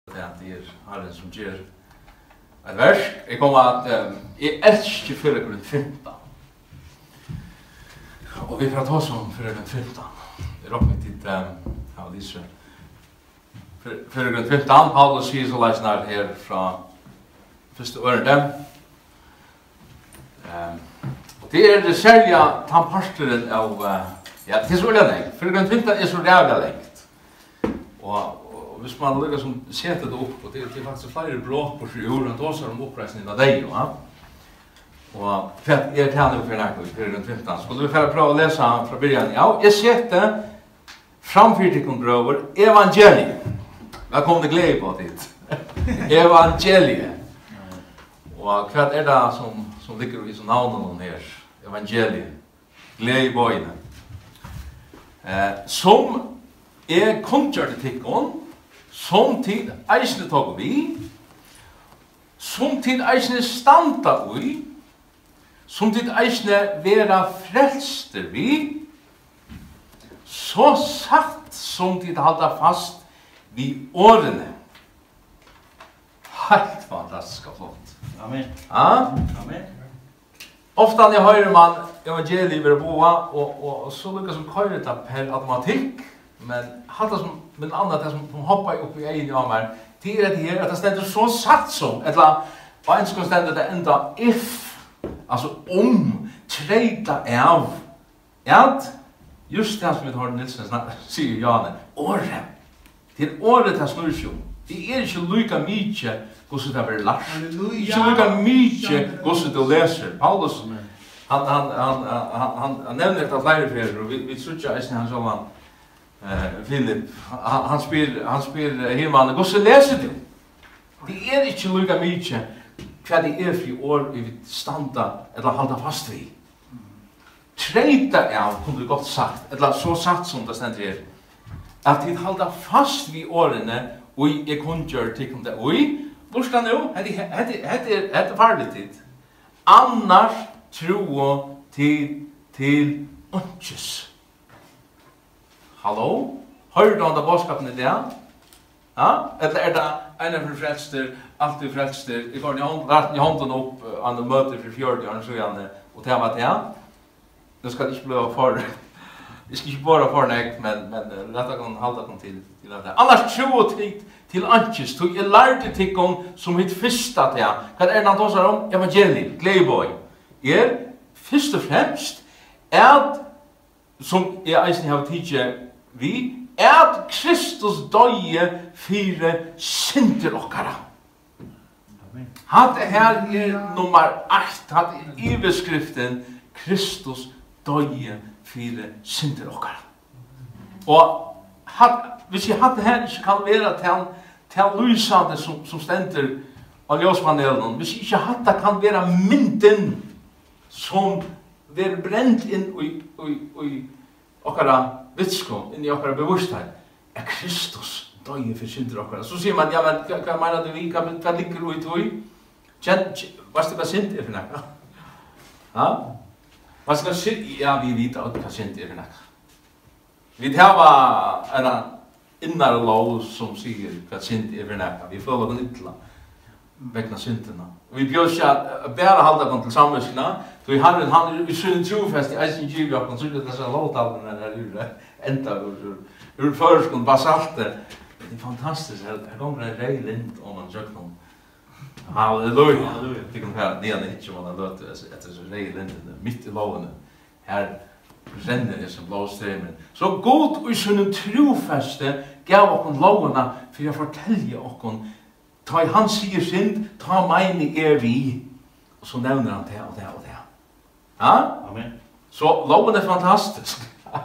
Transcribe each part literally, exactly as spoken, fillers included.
Det er Herren som gjør et vers. Jeg kommer at um, jeg elsker Fyrgrund femton. Og vi får ta oss om Fyrgrund femton. Det er oppe til um, ja, disse Fyrgrund femton. Paulus sier så leis nær her fra første ørende. Um, det er det særlige tannparsteren av uh, ja, det er så lengt. Fyrgrund femton er så rævlig lengt. Og hvis man lykkes som setter det opp, og det, det er faktisk flere bråk på jorden, da så er de oppreisningen av deg, ja. Og for at jeg tenner for nærmere i Fyrgrund femton, skulle vi prøve å lese fra begynnelsen. Ja, jeg setter framfyrt til brøver evangeliet. Velkommen til glede på dit. Evangeliet. Og hva er det som, som ligger i sånn navnet her? Evangeliet. Glede i bøyene. Eh, som er kongjørte tikkene, som tid eisne tog vi, som tid eisne standa ui, som tid eisne vera frelster vi, så satt som tid halda fast vi årene. Helt fantastisk og flott. Amen. Ja? Amen. Ofta når jeg hører man evangeliet ved boa, og, og, og så lykkes som køyret det per automatikk, men hatt det som, men annet det som hoppar opp i egen av meg, det er det her, at det stender så satt som, eller, og en skal stende det enda if, altså om, treita av, at, just det som vi har Nilsen sier Janne, året, det er året til snurrsjon, det er ikke lykka mykje hvordan det blir lagt, ikke lykka mykje hvordan du leser, Paulus, han, han, han, han, han, han nevner et av flere ferier, og vi, vi tror ikke eisen han sånn, Uh, Philip, han, han spyr, han spyr uh, Hirman, hvordan leser du? Det er ikke lukka mykje hva det er for år vi vil standa eller halda fast vi. Treita av, kunne du godt sagt, eller så sagt som det stender her, at vi halda fast vi årene og jeg kunne gjøre til det. Oi, bortsett nå, det er farlig tid. Annars tro til til ønskes. Hallo? Hører du om det bådskapen i det? Ja? Eller er det en av frelster, alltid frelster, jeg går i hånden opp an og møter for fjordet, og så gjerne, og til meg til ja. Det skal ikke bli for, jeg skal ikke bare for nek, men, men dette kan holde dere til, til dette. Annars tro til, til antis, tog jeg lærte til om som mitt første til ja. Hva er det han tåser om? Evangeliet, gledeboy. Er først og fremst at, som jeg eisen har tidligere, vi at Kristus døye fire synder okkara. Hatt her er nummer ett, hatt er iverskriften Kristus døye fire synder okkara. Og hatt, hvis jeg hatt her ikke kan være til, til lysande som, som stender av ljøspanelen, hvis jeg ikke hatt det kan være mynden som er brent inn i, i, i okkara vitskap, inn i okkara bevissthet, er Kristus døye for synder okkara. Så sier man, ja, men hva mener du vi, hva, hva ligger du i tog? Kjent, hva er det hva synd er for nekka? Ja? Hva er det synd? Ja, vi vet hva synd er for nekka. Vi tar en innare lov som sier hva synd er for nekka. Vi føler den ytla vegna syndina. Vi bjør ikke at bare halda den til samviskina, så vi har han i synden trofest i eisen gyvjakken, så er det disse lovtallene der ure, enda ur føreskund basalter. Det er fantastisk, her kommer en rei lind om en søknum. Halleluja! Vi kan høre nian ikke om han har løtt etter så rei lindene, midt i lovene. Her renner det som blåstrømmen. Så god i synden trofeste gav okken lovene for å fortelle okken ta i han sier synd, ta meg er vi. Og så nevner han det og det og det. Ja? Amen. Så loven er fantastisk.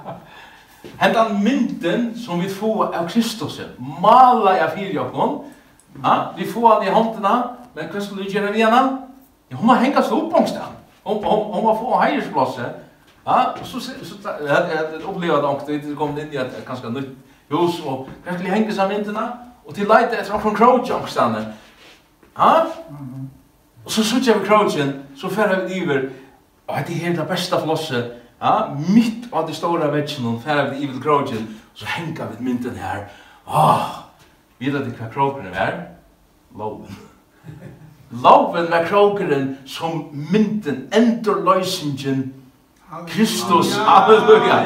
Hentan mynden som vi får av Kristus, maler jeg fire jokken. Ja? Vi får han i håndene, men hva skal du gjøre vi henne? Ja, hun må henge seg opp omsted. Hun, hun, hun må få heiersplåse. Ja? Og så, så, så jeg opplevde det, det kom inn i et ganske nytt hus, og hva skal jeg henge seg myndene? Og til leite etter okkur krogjankstane. Ja? Og så sutt jeg ved krogjen, så færre vi iver, og det er det beste flosset, ja? Mitt av de store vetsjen, færre vi iver til krogjen, så henga vi mynden her. Åh, Vet att det kvar krokeren är? Loven. Loven var krokeren som mynten, endurløysingen Kristus, halleluja.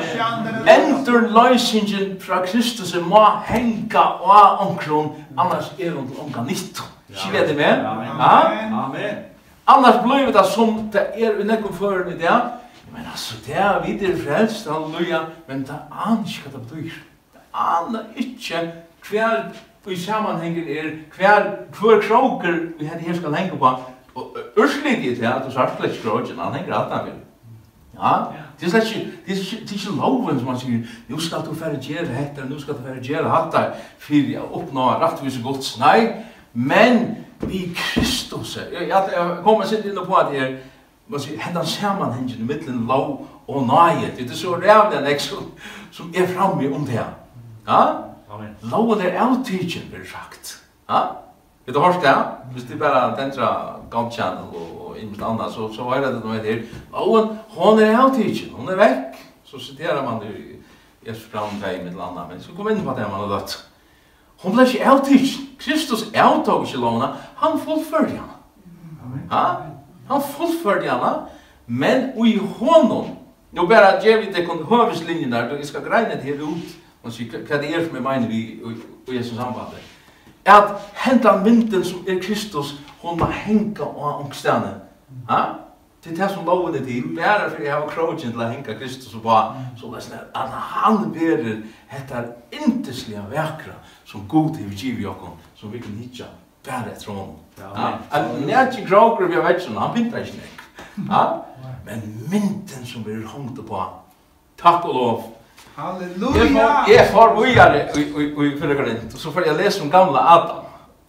Endurløysingen fra Kristus må henga og omkron, annars er hun omga nytt. Skiljer det med? Amen. Annars blir det som det er i nekkom føren i det. Men altså, det er videre frelst, halleluja, men det aner ikke hva det blir. Det aner ikke hver i sammanhengen er, hver, hver kroker vi her skal henge på. Og ørslig i det, at du sagt slett kroken, han henger alt han vil. Ja, det er slett ikke, det er ikke, det er ikke loven som man sier, nu skal du færre gjøre hette, nu skal du færre gjøre hatta, for å oppnå rettvise gods. Nei, men vi Kristus, jeg, jeg kommer sitt inn på at jeg, man sier, hendan sammanhengen i middelen lov og nøye, det er så rævlig enn som, som er framme om det. Ja? Amen. Loven er avtidgen, blir sagt. Ja? Vet du hørt det? Hvis du bare tenker Godchannel og innmest annet, så, så er det noe her. Loven, hun er avtidgen, hun er vekk. Så siterer man det i Jesus brandvei med annet, men så kom inn på det man har løtt. Hun ble ikke avtidgen. Kristus avtog ikke lovene, han fullførte henne. Ja? Han fullførte henne, men i honom, nå bare gjør vi det kun høveslinjen der, jeg skal greine det her ut, og si hva det er som jeg mener vi i Jesus sambandet. At hentan mynden som er Kristus, hun må henga og omstene. Ja? Det er det som loven er til, bare for jeg har krogen til å henga Kristus og på, så det er at han berer dette intenslige vekra som God har givet jokken, som vi kan hitja bare etter honom. Ja? At nært ikke kroger vi har vært sånn, han pinter ikke nek. Ja? Men mynden som vi har hongt på, takk og lov. Halleluja! Jeg får videre i fyrre Korint, og så får jeg lese om gamle Adam.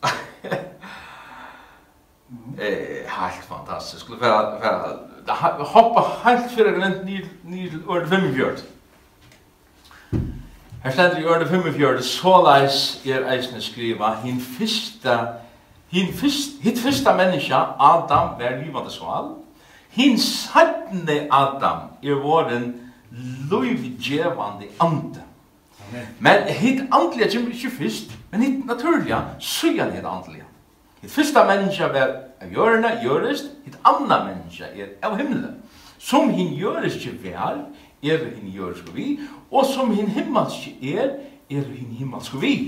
Helt fantastisk. Jeg hopper helt fyrre Korint ned til ørde femogfjørt. Her stender i ørde femogfjørt, så leis er eisne skriva, hin fyrsta, hin fyrsta, hitt fyrsta menneska, Adam, var livande sval. Hin sattne Adam er våren lovgjevande ande. Men hitt andliga kommer ikke først, men hitt naturliga, søyan hitt andliga. Hitt fyrsta menneska var av hjørne, gjørest, hitt anna menneska er av himmelen. Som hin gjørest ikke vel, er hin gjørest vi, og som hin himmelske er, er hin himmelske vi.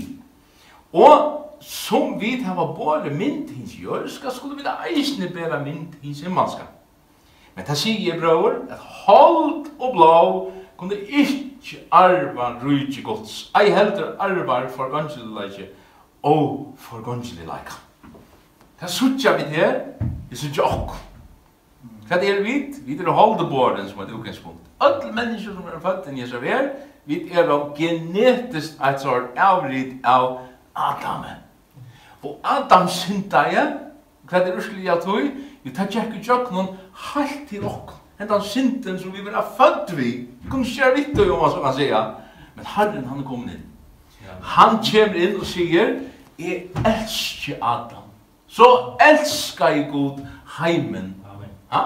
Og som vi hava bare mynd hins gjørska, skulle vi da eisne bæra mynd hins himmelska. Men det sier bror, at hold og blå kunne ikke arva rydde gods. Ei heldur arvar for gangelileike og for gangelileika. Det suttja vi her, vi suttja okk. Hva er vi? Vi er holdeborden som er et utgangspunkt. Alle mennesker som er født inn i seg her, vi er genetisk et sort avrid av Adam. Og Adam synda jeg, hva er det urslig av tog? Vi tar tjekk ut tjokk noen halt til okk. Hentan synden som vi vil ha født vi. Vi kunne skjære vitt om hva som kan sige. Men Herren han er kommet inn. Han kommer inn og sier, jeg elsker Adam. Så elsker jeg god heimen. Ja?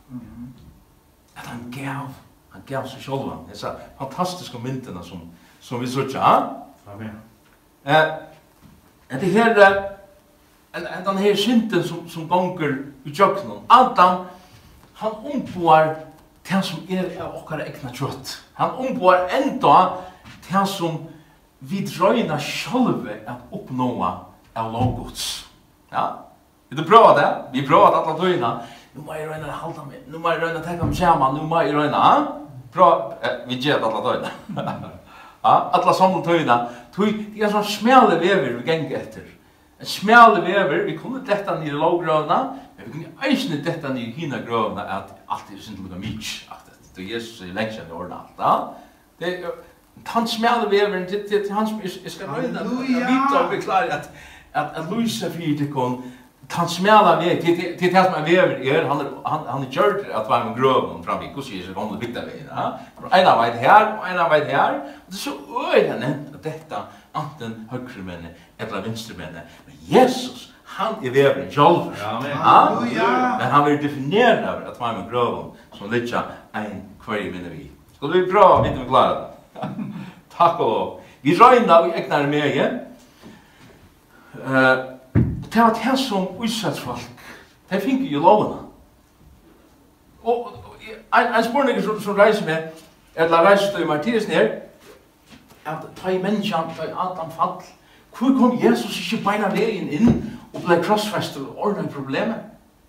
At han gav, han gav seg selv. Disse fantastiske myndene som, som vi så ikke. Ja? Eh, det her, den her synden som, som gonger i tjøkkenen. Adam, han omboar det som er av okkara egna kjøtt. Han omboar enda det som vi drøyna sjølve at oppnåa av lovgods. Ja? Vil du prøve det? Vi prøver at alle tøyna. Nu må jeg røyna halda meg. Nu må jeg røyna tenka om saman. Nu må jeg røyna. Prøv, eh, vi gjør alle tøyna. Ja, alle sånne tøyna. Det er sånn smale vever vi ganger etter. En smale vever, vi kunne dette ned i lovgrøvene, men vi kunne eisne dette ned i hina grøvene at alt er sin lukka mykje. Det er Jesus i lengst enn i ordene alt. Det er han smale vever, det er han som jeg skal røyne, jeg vet og vi klarer at at Luisa fyrir til kon han smala veg, det er det som er vever er, han er kjørt at var med grøven fram i, hvordan sier jeg, kom det bygda vei, en av veit her, og en av veit her, og det er så øyne nevnt at dette, anten høyre eller venstre men Jesus, han er veveren selv, men han vil definere over at var med grøven, som det ikke er en kvar minne vi. Skal vi prøve, vi kan klare det. Takk og lov. Vi røyna og egnar med igjen. Uh, det var det som utsatsfolk, de fikk jo lovene. Og en, en spørning som, som reiser med, eller reiser til Martinesen her, at ta i menneskene, ta i Adam fall, hvor kom Jesus ikke beina veien inn og ble krossfester og ordnet problemet?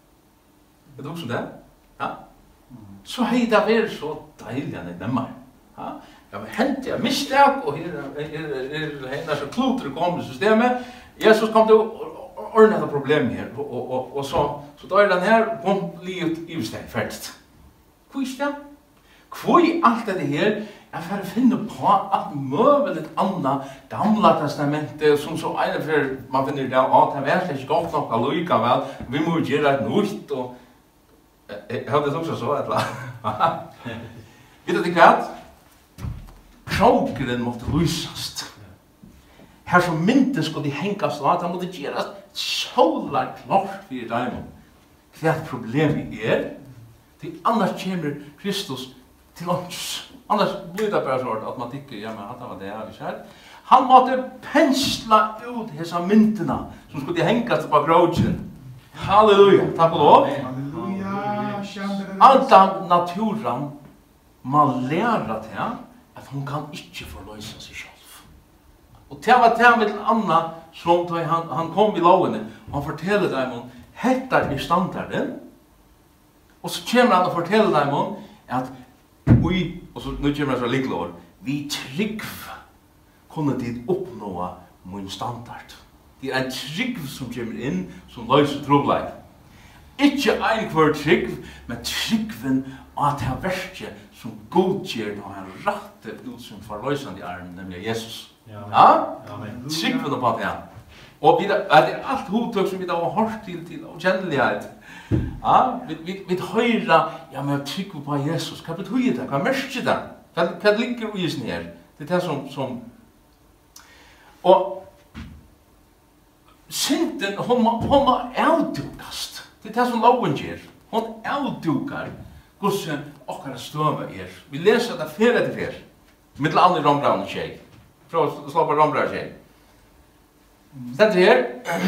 Er det også det? Ja? Så hei det vært så deilig enn jeg nemmer. Ja? Jeg var hentet, jeg mistet, og her er hennes kloter kom i systemet. Jesus kom til å ordne det problemet her, og, og, og, og så, så da er den her, kom livet i stedet, ferdig. Hvor er det? Hvor er alt det her? Jeg får finne på alt mulig annet gamla testamentet, som så ene for man finner det, at det er ikke godt nok allikevel, vi må gjøre et nytt, og jeg hadde det også så, eller? Vet du hva? Krokeren måtte lysast. Her som mynten skulle hengast og at han måtte gjøre solar klart for dem. Hva problemet er, til annars kommer Kristus til oss. Annars blir det bare sånn at man tykker, ja, men det var det jeg visste. Han måtte pensla ut disse myntene som skulle hengast på kroken. Halleluja, takk og lov. Halleluja. Alla naturen må lære til at hun kan ikke forløse seg selv. Og det var det med Anna som han, han kom i lovene, og han forteller dem om hetta er standarden, og så kommer han og forteller dem om at vi, og så nå kommer han fra liklår, vi trygg kunne de oppnå min standard. Det er en trygg som kommer inn, som løser trobleik. Ikke en hver trygg, men tryggven at det er verste som godgjør når han retter ut som forløsende arm, nemlig Jesus. Ja? Tryggven på det. Og det er alt hovedtøk som vi da har hørt til, til og kjennelighet. Ja? Vi, vi, vi hører, ja, men tryggven på Jesus. Hva betyr det? Hva merker det? Hva, hva ligger i oss her? Det er det som... som og synden, hun må, hun må avdukast. Det er det som loven gjør. Hun avdukar hvordan okkara støve er. Vi leser det fer etter fer. Mittel andre rombraune tjej. Prøv å slå på rombraune tjej. Stendt her.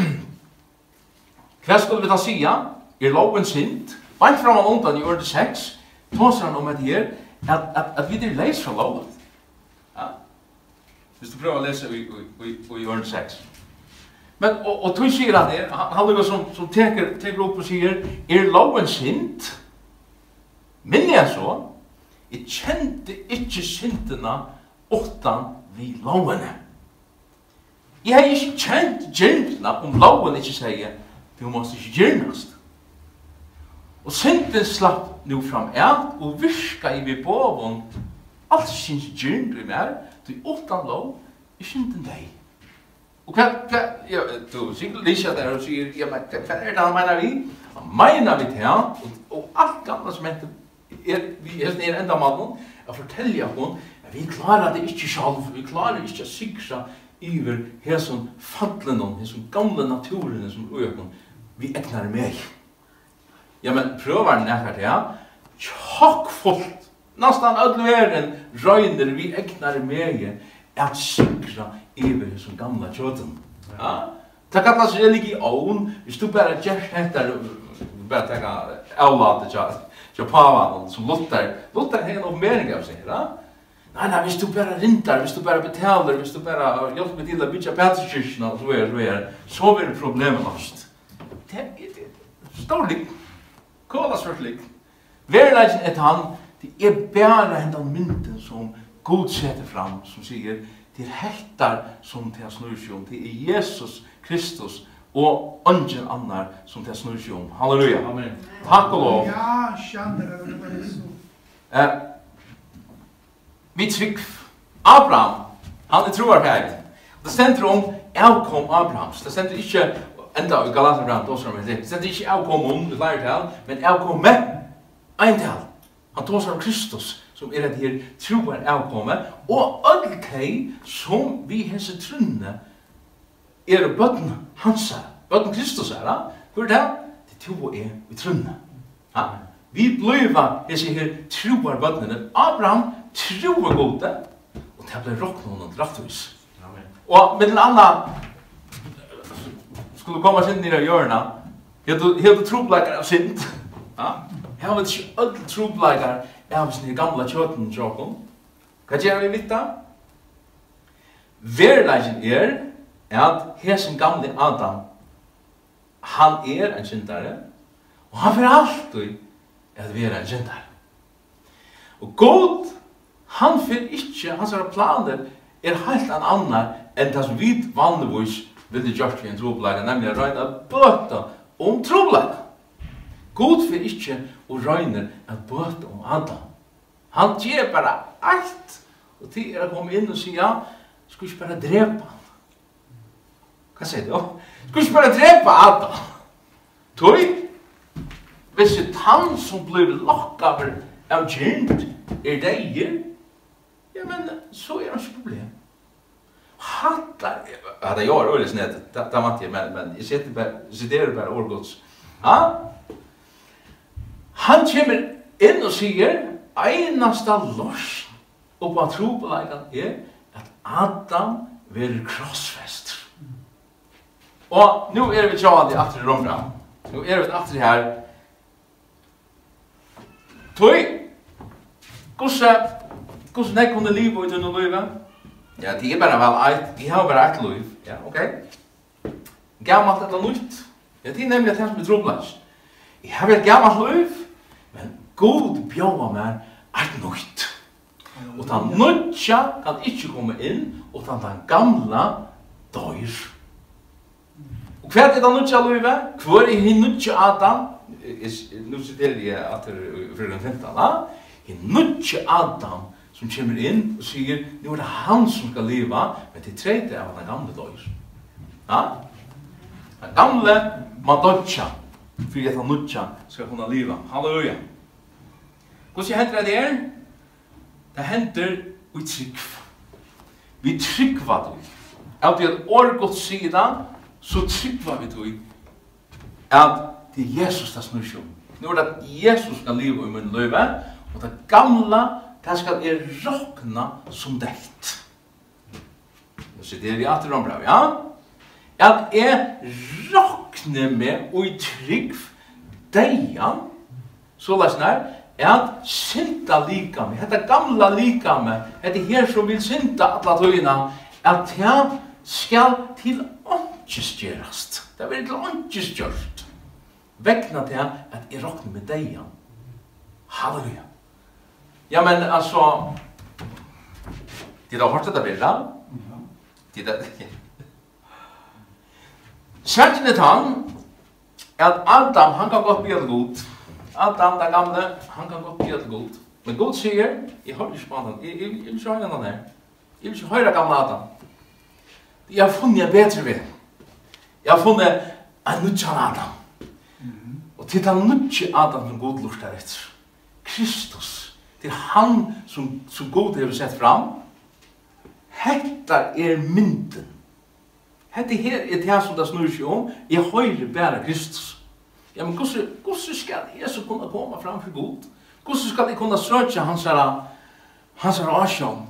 Hva skulle vi da sia? Er loven synd? Bant fram og undan i orde seks. Tåser han om et her. At, at, at vi er leis fra loven. Ja. Hvis du prøver å lese i, i, i, i orde seks. Men, og, og tog sier han her, han lukker som, som teker, teker opp og sier, er loven synd? Men jeg så, jeg kjente ikke syndene åttan vi lovene. Jeg har ikke kjent gyrdene om loven ikke sier, du måste ikke gyrdnast. Og synden slapp nu fram eld, og virka i vi båven, alt syns gyrdene i mer, du åttan lov, er synden deg. Og hva, hva, ja, du sikkert lyser der og sier, ja, men hva er det han mener vi? Han mener vi til han, og, og alt gamle som heter, er, vi er nere enda mannen, jeg forteller hun, at vi klarer det ikke selv, vi klarer ikke å sikre iver hesson fadlen, hesson gamle naturen som øken, vi egnar meg. Ja, men prøver den ekkert, ja, tjokkfullt, nastan ødleveren røyner vi egnar meg, at sikra iver hesson gamle tjøten. Ja? Det kallas religion, hvis du bare gjør etter, bare tenka avlate tjøten, så pavan som Luther, Luther har en oppmering av seg, ja? Nei, nei, hvis du bare rintar, hvis du bare betaler, hvis du bare hjelper til å bygge Peterskirkene, og så er det, så er det problemet løst. Det er storlig, kolasvørtlig. Verleisen etter han, det er bare hendan mynden som Gud setter fram, som sier, det er heltar som til snurrsjon, det er Jesus Kristus, og ungen annar som til snurrsjon. Halleluja. Amen. Takk og lov. Ja, kjenner det så. Eh, vi trygg Abraham, han er troarpeg. Det stender om avkom Abrahams. Det stender ikke enda i Galaterbrand, det stender ikke avkom om det lærtal, men avkom med eintal. Han tåser om Kristus, som er et her troar avkomme, og alle de som vi hese trunne er bøtten hansa, bøtten Kristus er da. Hvor er det? Det tro er vi trunne. Ja? Vi bliva hese her troar bøttene. Abraham troar gode, og det ble råkne noen draftvis. Og med den andre, skulle komma sin ner i hjörna. Helt helt troblagar av synd. Ja. Här var det ju all troblagar av sin gamla kjöten Jakob. Vad gör vi vitta? Verlagen är att hesen gamle Adam han är en syndare och han för alltid att vara en syndare. Och God han för inte hans planer är helt en annan än det som vi vanligtvis vill göra i en troblaga, nämligen att röjna böta om troblaga. God för inte och röjner att böta om Adam. Han ger bara allt och till er att komma in och säga ska vi bara dräpa han. Vad säger du? Ska vi bara dräpa Adam? Toi? Hvis det han som blir lockad av kind är det ja men så är det inte problem. Hattar, ja det gör öles nät, det var inte men men jag sitter bara sitter bara orgods. Ja? Han kommer in och säger einasta loss och på trobelagan är att Adam blir krossfäst. Och nu är vi tjadi efter Romfram. Nu är vi efter det här. Toi. Kusse, kusse nej kunde liv ut under livet. Ja, det är bara väl ett, vi har bara ett liv. Ja, okej. Gammalt eller nytt. Ja, det är nämligen det som är troblas. Jag har ett gammalt liv, men God bjöd mig ett nytt. Och den nya kan inte komma in, utan den gamla dör. Och vad är den nya livet? Hvor är den nya Adam? Nu citerar jag att det är för den femton. Den nya Adam som kommer in och säger nu är det han som ska leva, men det tredje är att den gamla dör. Ja? Den gamla man dör för att den nya ska kunna leva. Halleluja. Hur händer det här? Det händer i trygg. Vi tryggvar det. Av det orgot sidan så tryggvar vi det att det är Jesus det snurr om. Nu är det att Jesus ska leva i min liv och det gamla det ska er råkna som det. Nu sitter vi att de bra, ja? Att är råkna med och i trygg dejan så läsnar att synta lika med, detta gamla lika med, detta här som vill synta alla tøyna, att det skal till ånkestgörast. Det blir till ånkestgörst. Väckna till att jag råknar med dig. Halleluja. Ja men alltså, det har hört detta bilda. Det där. Särskilt är han att Adam han kan gott bli god. Adam den gamle, han kan godt bli til god. Men God sier, jeg har ikke spant han, jeg vil ikke høre han her. Jeg vil ikke høre gamle Adam. Jeg har funnet en bedre ved. Jeg har funnet en nødjan Adam. Og til den nødjan Adam som God lurtar etter. Kristus, til han som, som God har sett fram. Hetta er mynden. Hetta her er det som det snurrer seg om. Jeg hører bare Kristus. Ja, men hvordan skal Jesus kunna komma framför God? Hvordan skal de kunna søke hans her, hans her asjon?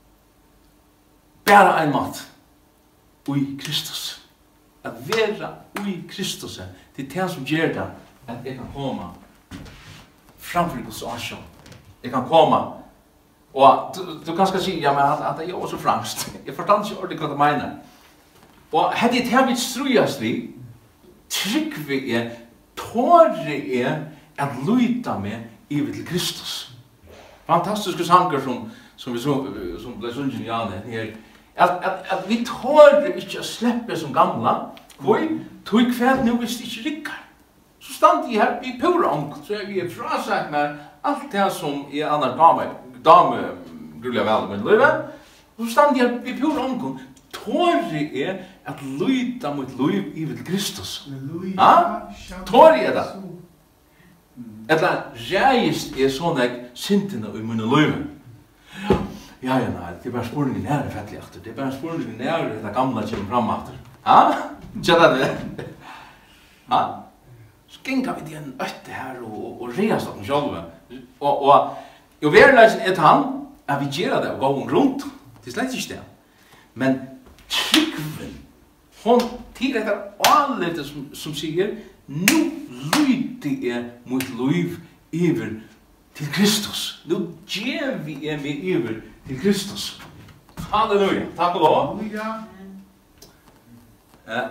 Bare en mat. Ui Kristus. At vera ui Kristus. Det er det som gjør det at jeg kan komme framför Guds asjon. Jeg kan komme. Og du, du kan skal si, ja, men at, at jeg er også frangst. Jeg forstår ikke ordentlig hva du mener. Og hette det her vi strøyast vi, trygg vi er, tåre er at lyta med ivet til Kristus. Fantastiske sanger som, som, vi så, som ble sunget i Janne her. At, at, at vi tåre ikke å slippe som gamla. Hvor? Tog kvært nu hvis det ikke rikker. Så stand jeg her i Purong, så er vi frasagt med alt det som er annar dame, dame grulja vel med livet. Og så stand jeg her i Purong, tåre er at lyta mot liv ivet til Kristus. Ja? Tåre er det. Eller reist er sånn jeg syntene i mine liv. Ja, ja, nei, det er bare spurningen nære fettelig etter. Det er bare spurningen nære det gamle kommer fram etter. Ja? Kjønner du det? Ja? Så gengar vi til en øtte her og, og reast av den sjølve. Og, og, og verleisen er til han at vi gjør det og går rundt. Det er slett ikke det. Men tryggven hon till det allite som, som säger nu lyder jag mot liv över till Kristus. Nu ger vi er mig över till Kristus. Halleluja. Tack och lov. Halleluja. Eh,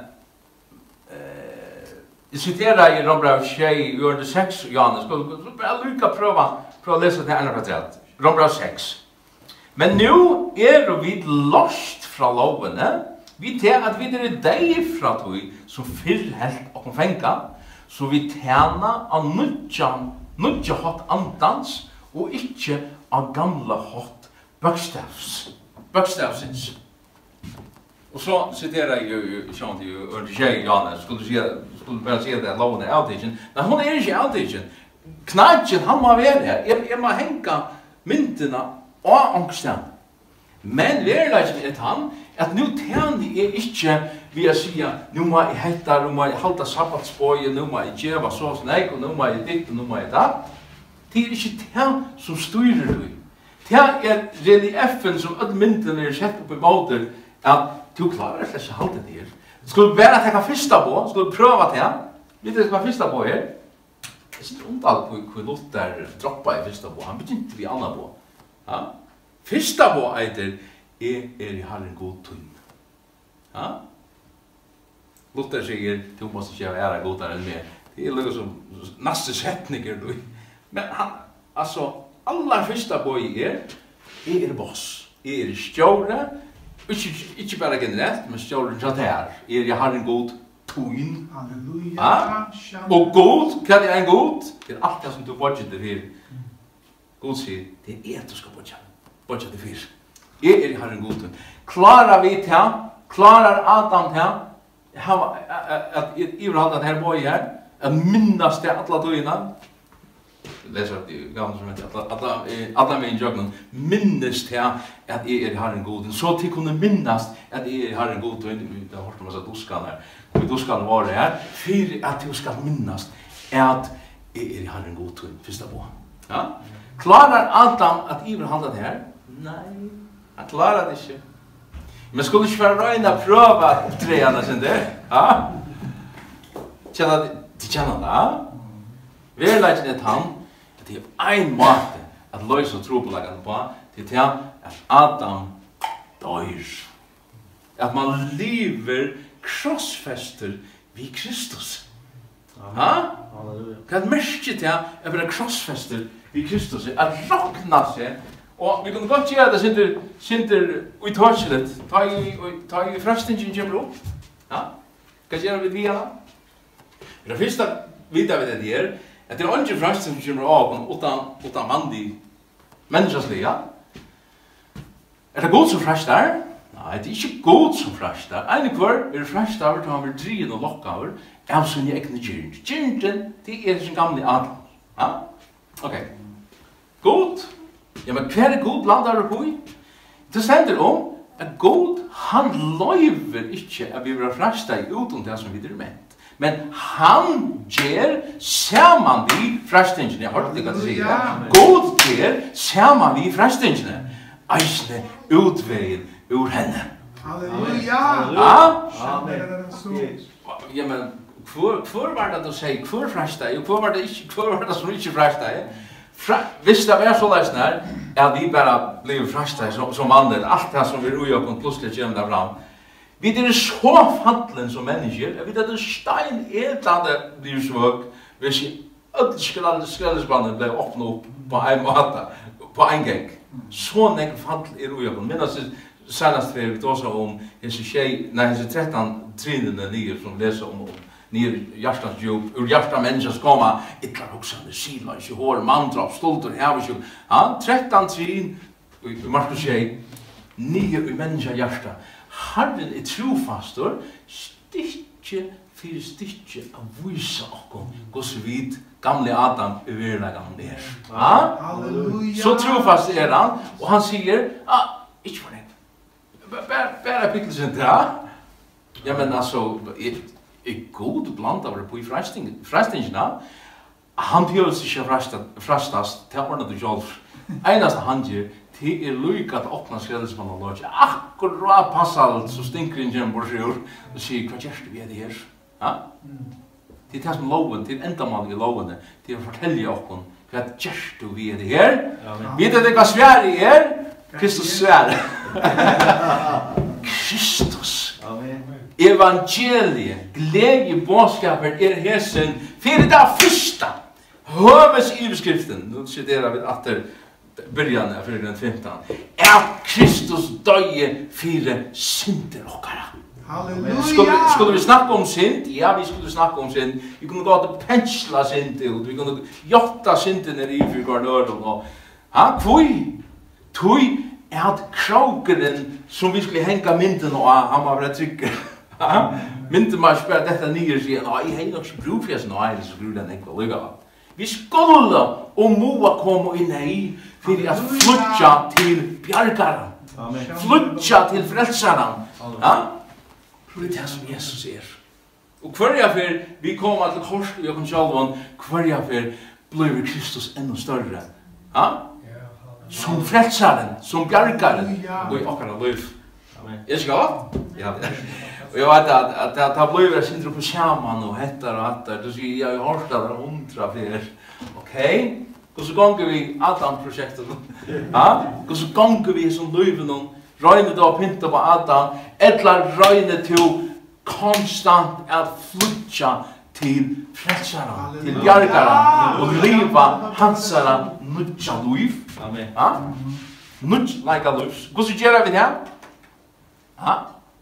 jag citerar i Rombrev tjej, gjorde sex, Johannes. Skulle bara lycka pröva för att läsa det här kvarteret. Rombrev sex. Men nu är vi lost från loven. Vi tar att vi är dig från tog som fyr helt och fänka. Så vi tjänar av nudjan, nudja hot andans och inte av gamla hot bokstavs. Bokstavsins. Och så citerar jag ju sånt ju under tjej Johannes. Skulle du se, skulle bara se det loven är outdagen. Men hon är inte outdagen. Knatchen han må vara här. Jag, jag må hänga mynterna och ångstan. Men verkligen är han att nu tjänar är inte vi att säga nu må jag hälta, nu må jag halta sabbatsboj, nu må jag göra så snäck och nu må jag ditt och nu må jag det. Det är inte det som styrer dig. Det är reliefen som alla mynterna är sett upp i måter att du klarar det inte halta det. Skulle bara ta första på, skulle pröva det. Vet du vad första på är? Det sitter undal på hur Luther droppar i första på. Han betyder inte vi andra på. Ja? Första på heter är er i Herren god tun. Ja? Luther säger du måste inte göra godare än mer. Det är liksom nästa sättningar. Men han, alltså, alla första på er är er boss. Er stjåre. Inte bara generellt, men stjåre här. Er i Herren god tun. Halleluja. Ja? Och god, vad är en god? Det är allt det som du budgetar för. God säger, det är ett du ska budgeta. Budgeta det för. Jag är i Herren god tun. Klarar vi till, klarar Adam till, att överhålla den här boj här, att minnas det alla dögna. Läser att det gamla som heter alla alla med injögnen minnes till att jag är i Herren god tun. Så till kunna minnas att jag är i Herren god tun. Det har hört om massa duskan här. Och då ska det vara här för att du ska minnas att jag är i Herren god tun. Första på. Ja? Klarar Adam att överhålla det här? Nej, han klarar det inte. Men skulle inte vara röjna pröva att uppträna sen det? Ja? Känna det, känna det? Verkligen är han att det är en måte att lösa trobolagen på till att Adam dör. Att man lever krossfäster vid Kristus. Ja? Kan märka till att vara krossfäster vid Kristus. Att råkna sig. Och vi kan gott göra det sinter sinter uthorslet. Ta i ta i frestingen kommer upp. Ja? Kan göra vi det här. Det första vidare det där. Att det är inte frestingen kommer av utan utan mandi människosliga. Är det god som frestar? Nej, det är inte god som frestar. En kvar är frestar då han vill drien och locka över. Är så ni äkna gyrn. Gyrn det är sin gamla Adam. Ja? Okej. God. Ja, men hva er god blandar på i? Det sender om at god, han løyver ikke at vi vil fresta i utom det som vi er ment. Men han gjør saman vi frestingsene. Jeg hørte ikke hva det sier. God gjør saman vi frestingsene. Eisne utveien ur henne. Halleluja. Ja? Ja, men hvor var det du sier? Hvor fresta i? Hvor var det ikke? Hvor var det som ikke fresta i? Hvis det var så løsende her, at vi bare ble frasta som, som andre, alt det som vi ujokken plutselig kommer der fram. Vi er så fantlen som mennesker, vi er det stein edlande blir svøk, hvis alle skrellesbanen ble åpnet opp på en måte, på en gang. Så nek fantl er ujokken. Minnes det senest vi vet også om hese tjej, nei, hese tretton trinene nye som leser om ner hjärtans djup, ur hjärta människans komma, ytlar hoxande, sila, inte hår, mandrap, stolter, hävesjuk. Ja, tretton trin, i Markus tjej, nio i människa hjärta. Herren är trofastor, stickje för stickje av visa och gos vid gamle Adam i verkligheten ner. Ja? Halleluja. Så trofast är han, och han säger, ah, inte för det. Bara pickles inte, ja? Ja, men alltså, är god blandad på i frestingen. Han behöver sig frestast till ordna du själv. Einast han gör det är lika att öppna skrälsman och låta akkurat passalt så stinker in genom borsjur och säger vad gör du det här? Ja? Det är det som loven, det är ändamål i loven, det är att fortälja oss vad gör du vi det här? Vet du vad Sverige är? Kristus svär. Kristus. Amen. Evangeliet, glädje bådskapen är hesen för det första. Hövs i beskriften, nu citerar vi efter början av förgrund femton. Är Kristus döje för synder okkara. Halleluja. Skulle, skulle vi snacka om synd? Ja, vi skulle snacka om synd. Vi kunde gå till pensla synd ut. Vi kunde jotta synden i för garnören. Och, ja, kvui. Tui är att krokeren som vi skulle hänga mynten och han var bara trycker. Mynten man spär detta ner och säger, nej, jag har också brofjäs. Nej, det skulle den inte lyga. Vi skulle och moa komma in i för att flytta till bjärgaren. Flytta till frälsaren. Ja? Det är det som Jesus är. Och kvarja för vi kommer till kors och jag kan själva kvarja för blir Kristus ännu större. Ja? Som frälsaren, som bjärgaren och i åkara liv. Är det så? Ja, det är. Och jag vet att att det blir det syndrom på shaman och hettar och hattar. Då säger jag har hört det hundra för. Okej. Och så gånger vi Adam-projektet. Ja? Och så gånger vi som löven och röjne då pinta på Adam. Ettlar röjne till konstant att flytta till frälsaren, till bjärgaren och leva hansara nutja liv. Amen. Ja? Nutja like a liv. Hur så gör vi det? Ja?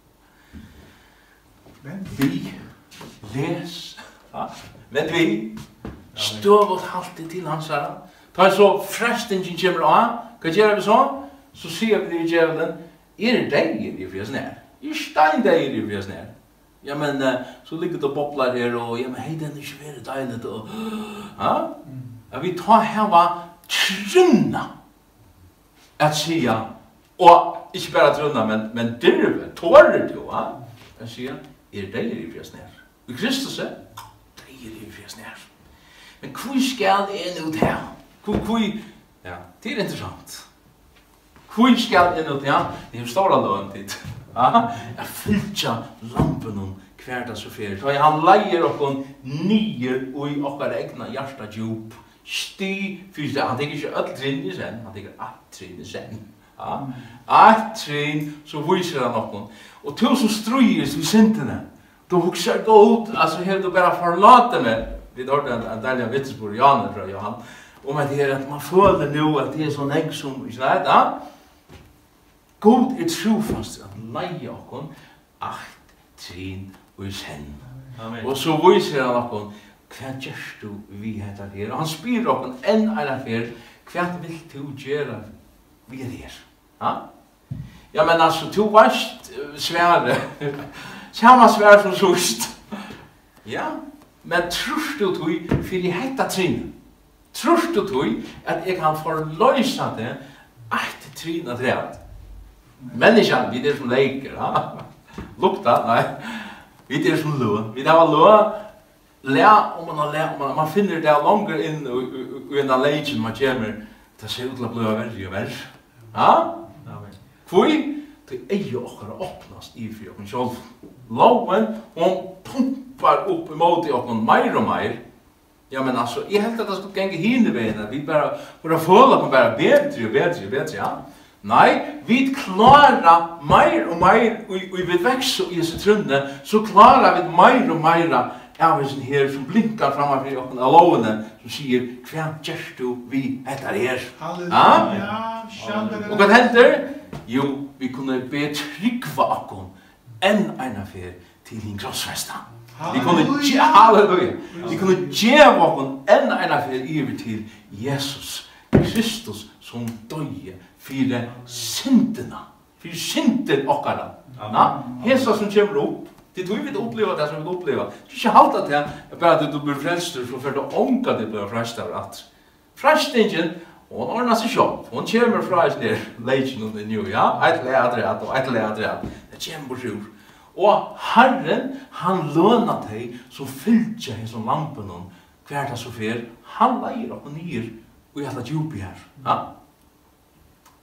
Vi les. Ja? Men vi støvot halvtid til hans herre. Ta så frestingen kommer av. Hva gjør vi så? Så sier vi i djevelen, er deier i fri snær? Er stein deier i fri snær? Ja, men uh, så ligger det boblar her, og ja, men hei, den er ikke veldig deilig. Og, ja? Ja, vi tar heva trunna at sia, og ikke bare trunna, men, men dyrve, tårer du, ja? Jeg sier, er deier i fri snær? Og Kristus er, deier i fri snær. Men hvor skal en ut her? Hvor, hvor, ja, det er interessant. Hvor skal en ut her? Det er jo stora løn tid. Jeg fylltja lampen om hver dag så fyrir. Så han leier okkon nyer og i okkar egna hjärsta djup. Sti, fyrir han teker ikke öll trinn i sen, han teker ett trinn i sen. Ja, ett trinn, så viser han okkon. Og til som strøyes vi syndene, då huxar god, alltså här du bara förlåter mig. Vi hörde en, en del av vittnesbord i Janne från Johan. Om att det är att man följer nu att det är sån ägg som, inte vet, ja? God är trofast att leia okon acht trin och sen. Amen. Och så visar han okon, vad gör du vi heter här? Och han spyr okon en en affär, vad vill du göra vi är här? Ja? Ja, men alltså, du varst sväre. Samma svär som sust. Ja? Men trus du tog för i hetta trin? Trus du tog att jag kan förlösa det att trin att rätt? Människan, vi är som leker, ja? Lukta, nej. Vi är som lå. Vi har lå. Lä, om man har lä, man, man finner det långt in i en legend man kommer. Det ser ut att bli värre och värre. Ja? Amen. Kvui? Det är ju också öppnast i för oss själv. Loven, hon pumpar upp emot oss mer och mer. Ja, men alltså, jag helt att det skulle gänga hinna vägen. Vi bara, bara följa på bara bättre och bättre och bättre, ja. Nej, vi klarar mer och mer och vi växer i oss trunne, så klarar vi mer och mer av oss här som blinkar framför oss av loven som säger, kvän gärs du vi heter er. Halleluja. Och vad händer? Jo, vi kunde betrygga oss en en affär till din krossfästa. Vi kunde ge, halleluja. Vi kunde ge oss en en affär över till Jesus Kristus som döje för synderna. För synden okkara. Ja, hesa som kommer upp. Det tror vi vill uppleva det som vi vill uppleva. Det är inte halt att det bara att du blir frälst så för att ånga det blir frälst att frälstingen hon ordnar sig själv. Hon kommer fra oss ner, legend of the new, ja? Ett lädre att och ett lädre att. Det kommer sjur. Och Herren, han lönar dig så fyllt sig som lampen om kvärta så fer. Han leier och ner och jag har djup i här. Ja?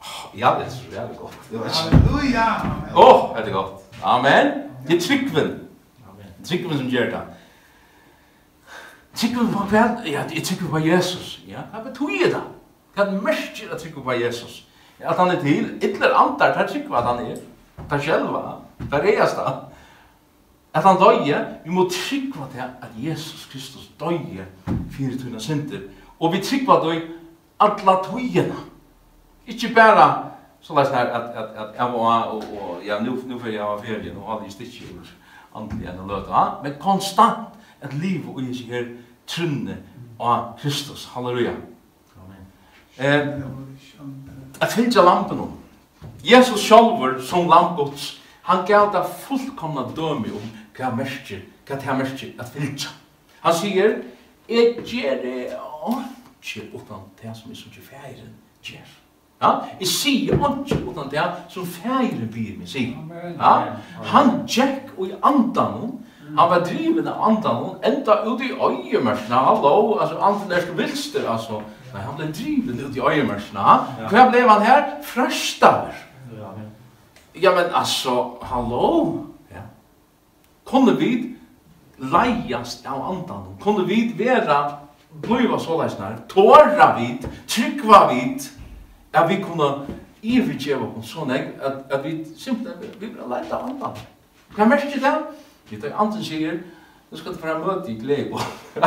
Ja, det är så jävligt gott. Halleluja. Åh, det är gott. Amen. Det är tryggven. Tryggven som gör det. Tryggven på vad? Ja, det är tryggven på Jesus. Ja, vad betyder det? Vad märker att tryggven på Jesus? Att han är till. Ytterligare antar att tryggven att han är. Det själva. Det reas det. Att han döje. Vi må tryggva till att Jesus Kristus döje för tuna synder. Och vi tryggva då alla tøyena. Ikke bara så läs här att att att jag var och ja nu nu för jag var färdig och alla stickor antingen en löt va men konstant ett liv och i sig här trunne av Kristus. Halleluja. Amen. Eh att finna lampen om. Jesus själv som lampgods han gav det fullkomna döme om vad märker, vad det märker att fylla. Han säger jag ger det inte utan det som är som färgen ger. Ja, jag säger inte utan det som färgen blir med sig. Ja, han gick och i andan. Han var driven av andan ända ut i öjemärsna. Hallå, alltså andan är så vilster alltså. Nej, han blev driven ut i öjemärsna. Vad blev han här? Frestad. Ja, men alltså, hallå. Ja. Kunde vi lejas av andan? Kunde vi vara bliva sådär? Tåra vid, tryggva vid. Att vi kunde övergeva oss så att, att vi simpelthen vi vill leita av andan. Kan jag märka det? Vi tar andan säger, du ska inte vara möte i glädje.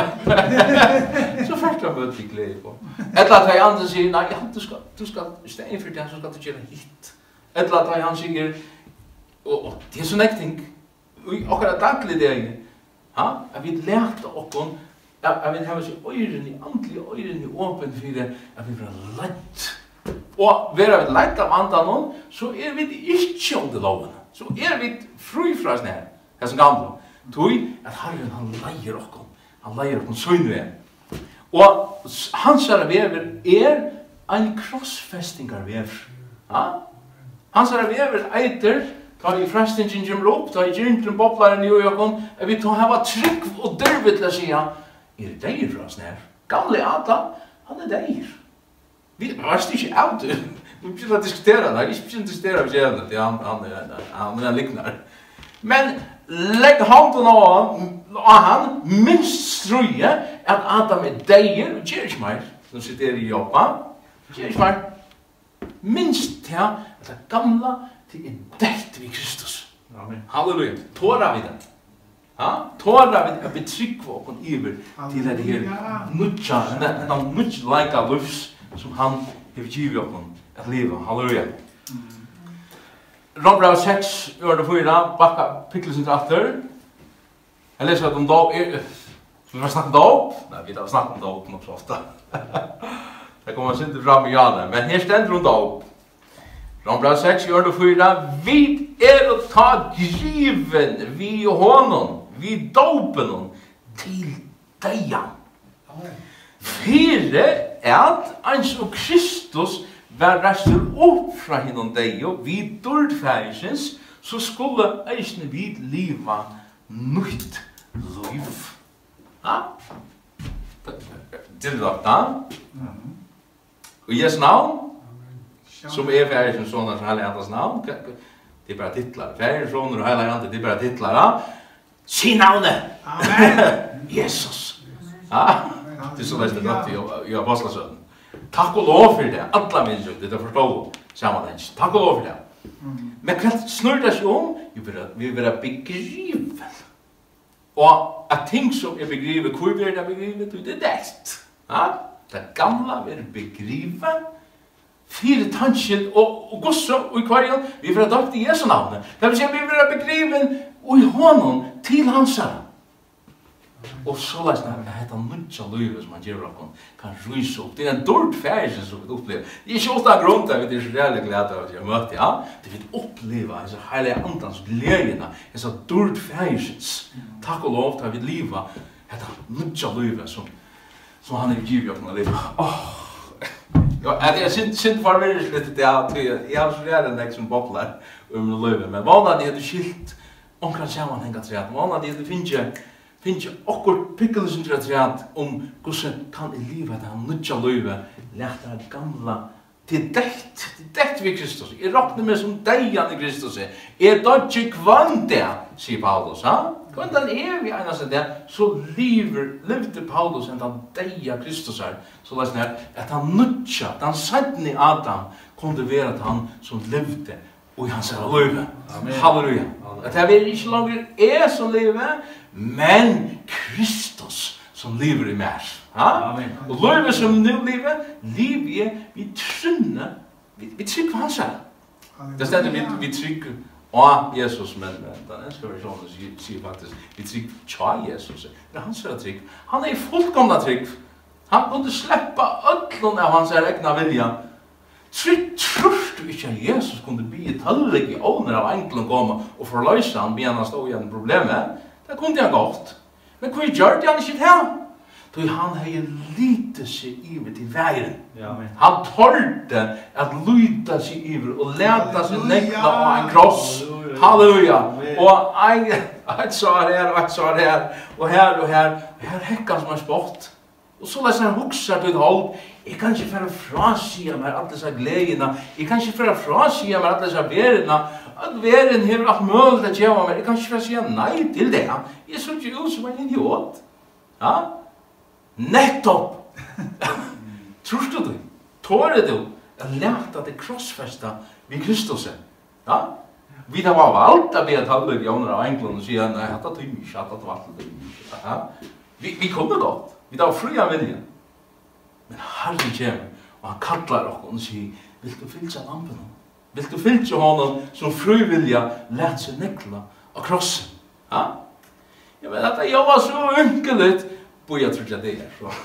Så först har möte i glädje. Eller att jag andan säger, nej, du ska, du ska stå inför det så ska du göra hit. Eller att han säger, och det är så nekting, och det är dankligt det ja, att vi lärte oss, att vi har så öron i andliga öron i åpen för det, att vi blir lett. Och vara vi lett av andan, så är vi inte under loven. Så är vi fri fra sån här, det som gamla. Tog att Herren han leier oss, han leier oss sån väg. Och hans vever är en krossfästingarvever. Ja? Hans er vever eiter, ta i frestingen kommer opp, ta i gyntren boblaren i øyekon, at vi tar hava trygg og dørvet til å si, er det deir fra oss nær? Gamle Adam, han er deir. Vi varst ikke av det. Vi begynner å diskutere det, vi begynner å diskutere av kjævnet, han, han, han, han liknar. Men legg handen av han, av han, minst strøye, at Adam er deir, og kjærs meg, som sitter i jobba, kjærs meg, minst til at det gamla til er delt vid Kristus. Amen. Halleluja. Tåra vi det. Ja? Tåra vi det. Vi tryggva oss iver til det her nutja, den nutja leika lufs som han har givet oss at leva. Halleluja. Rombrev seks, ørde fyra, bakka pikkelsen til atter. Jeg leser at om dag er... Skal vi snakke om dag? Nei, vi har snakket om dag nok så ofta. Det kommer inte fram i Janne, men här ständer hon då. Rombrev seks, ørde fyra, vi er å ta griven vi honom, vi dopen til dejan. Fyre at ans og Kristus var restur opp fra hinnom dejo, vi dårdfærisens, så skulle eisne vi liva nytt liv. Ja? Til det da? Og Jesu navn, som er færisens soner og heilig andas navn, det er bare titlar. Færisens soner og heilig andas, det er bare titlar. Ja? Si navnet! Amen! Jesus! Ja? Det er så lest det godt i Apostlasønnen. Takk og lov for det. Alla minns jo, det er forstått sammenhengs. Takk og lov for det. Men hva snur det seg om? Vi vil være begriven. Og at ting som er begriven, hvor blir det begriven? Det er det. Ja? Det gamla er begriven. Fire tanskjel og gosse og i kvarjen. Vi vil ha døpt i Jesu navnet. Det vil si at vi vil ha begriven og i hånden til hans herre. Og så lest det her, det nutja løyve som han gjør okken, kan ryse opp. Det er en dård færelse som vi opplever. Det er ikke ofte en grunn til at vi er så reelle glede av at jeg møter, ja? Det vil oppleve disse heilige andans gledene, disse dård færesens. Takk og lov til at vi lever dette nutja løyve som, som han er givet okken å leve. Åh! Ja, jeg synes for meg litt det at jeg har så reelle nek som bobler om løyve, men vanlig er det skilt omkring sammenhengt til at vanlig er det finnes finnes jeg akkurat pikkelsen til at om hvordan kan jeg livet at han nødja løyve lærte av gamla til dekt, til dekt vi Kristus. Jeg råkner meg som deian i Kristus. Jeg dødde ikke kvann det, sier Paulus. Ha? Kvann den evig eneste det, så lever, levde Paulus enn den deia Kristus her. Så lesen her, at han nutja, at han sendte i Adam, kunne være at han som levde og hans her løyve. Halleluja. At det er ikke langer jeg som lever, men Kristus som lever i mer. Amen. Og løyve som nu lever, lever jeg, vi trunne, vi, vi trykker hans her. Det stender vi, vi trykker av Jesus, men den eneste versjonen sier, sier faktisk, vi trykker tja Jesus. Det er hans her trykk. Han er i fullkomna trykk. Han kunne slippe ødlån av hans her egna vilja. Tror du ikke at Jesus kunne bli tallig i åner av enkelen komme og forløse han med han stod igjen problemet? Det kunne han godt. Men hva gjør det han ikke til? Då han hei lite seg iver til veien. Ja, han tålte at lyta seg iver og leta seg nekla av en kross. Halleluja. Og jeg sa her, og jeg sa her, og her og her, og her hekka som en spott. Og så leser han hukser til et hold. Jeg kan ikke fære frasige meg alle disse gledene. Jeg kan ikke fære frasige meg alle disse verene. At veren har alt mulig å gjøre meg. Jeg kan ikke fære sige nei til det. Jeg så ikke ut som en idiot. Ja? Nettopp! Tror du det? Tårer du å lete det krossfesta vid Kristus? Ja? Vi har valgt å be et halvøk i ånder av enklene og sier, nei, hatt det ikke, hatt det var det ikke. Ja? Vi, vi kommer godt. Vi har fri av viljen. Men Herren kommer, og han kallar oss og sier, vil du fylse lampen? Vil du fylse honom som fri vilja lät seg nekla av krossen? Ja? Jeg vet at jeg var så ynkeligt, og jeg tror ikke det er så.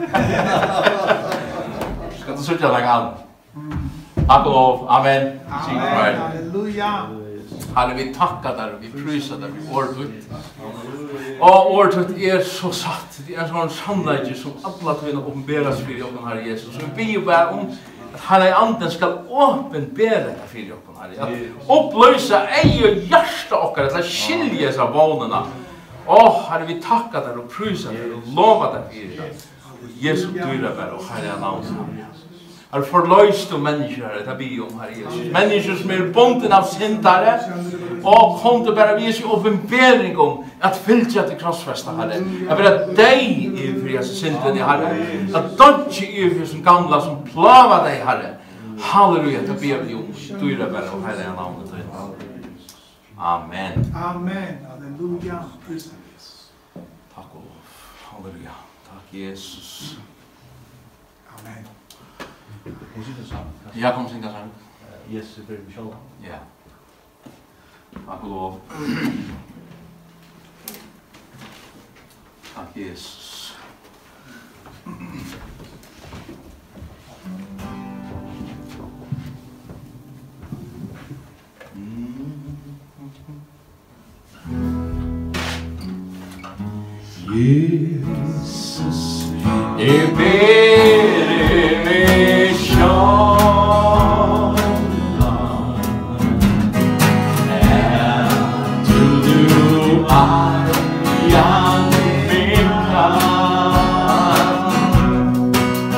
Skal du sørge deg an? Takk og lov. Amen. Halleluja. Herre, vi takkar deg, vi pryser deg, vi året. Og året er så satt. Det er sånn sannleik som alle tøyne åpenberes for jokken, Herre Jesus. Så vi ber jo bare om at Herre Anden skal åpenbere deg for jokken, Herre. At oppløse ei og hjerte okker, at det skiljes av vånene. Åh, Herre, vi takkar deg og pryser deg og lover deg for det. Jesu dyrer bare, og Herre er navnet. Herre, forløst om mennesker, Herre, det blir om, Herre Jesus. Mennesker som er bonden av synd, Herre, og kom til bare vise åpenbering om at fylse til krossfesta, Herre. Jeg vil at deg i fri av synden, Herre. At dodge i fri som gamla som plava deg, Herre. Halleluja, det blir vi om. Dyrer bare, og Herre er navnet. Amen. Amen. Halleluja. Takk og lov. Halleluja. Takk Jesus. Amen. Hon sitter sammen. Ja, kom synga sammen. Jesus for vi själva. Ja. Takk og lov. Takk Jesus. Jesus, jeg ber meg sjåla, at du arjan min hand,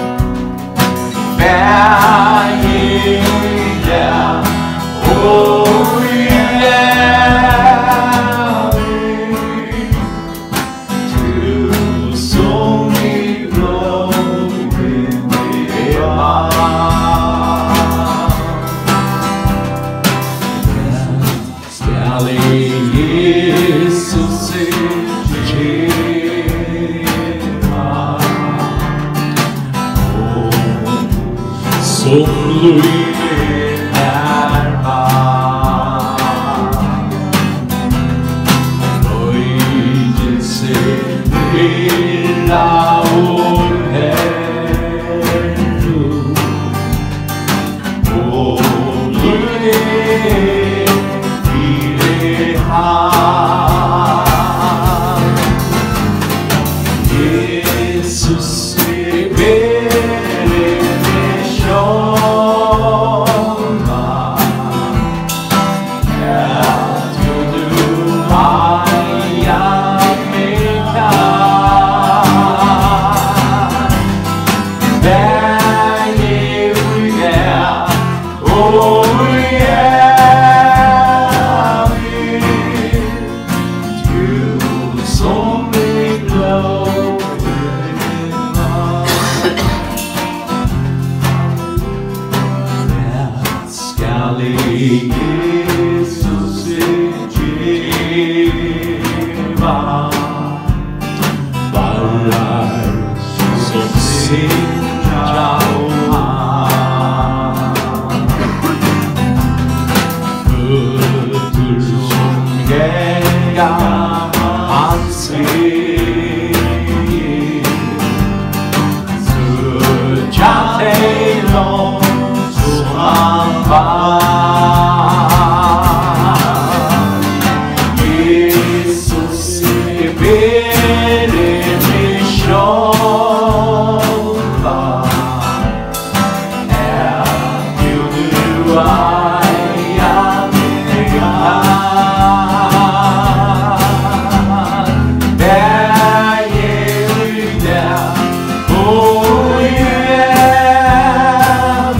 bær i deg og i Yeah. Kärlig Jesus giva Varrar som sinja och han Fötter som gänga hans väg Sötja dig långt som han var Jesus är bättre med själva Är du du aja mig han Där ger du där och ger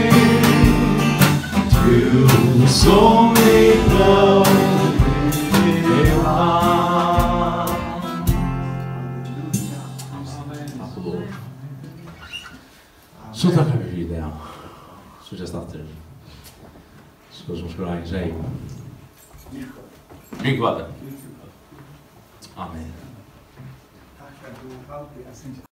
du som ditt lov är han. Så tackar vi för det. Så jag startar. Så som ska jag säga. Mycket vatten. Amen. Tack för att du alltid är